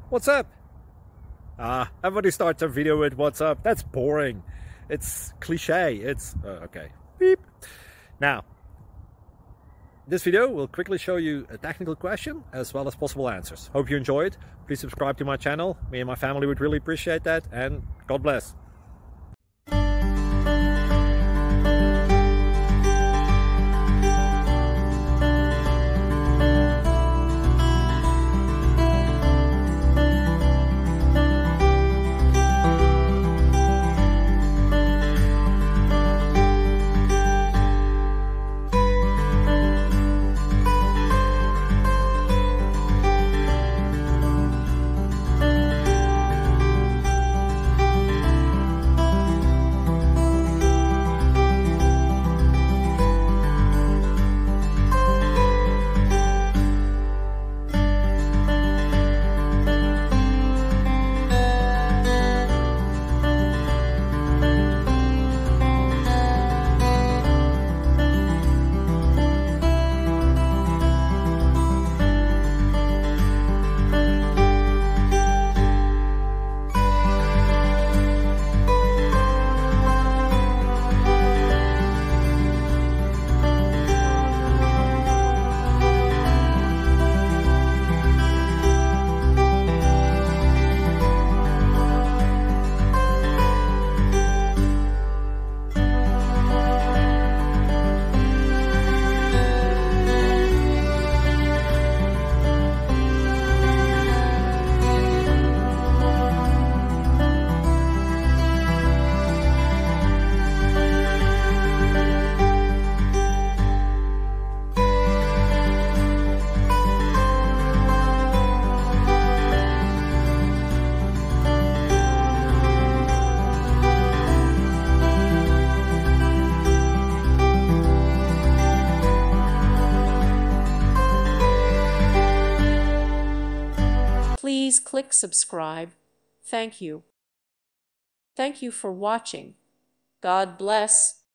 What's up? Everybody starts a video with what's up. That's boring. It's cliche. It's okay. Beep. Now, this video will quickly show you a technical question as well as possible answers. Hope you enjoy it. Please subscribe to my channel. Me and my family would really appreciate that, and God bless. Please click subscribe. Thank you. Thank you for watching. God bless.